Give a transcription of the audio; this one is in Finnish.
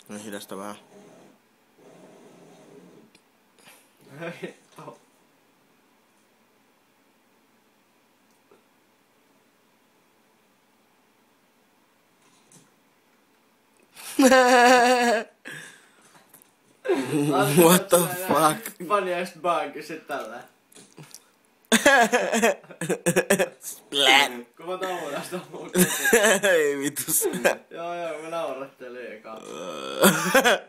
No hidasta vähän. Vittu. What the fuck? Funniest bug, sit tällä. Splat. Kun mä tauotan sitä muuta. Ei vitus. Joo, mä naurattelin ekaan.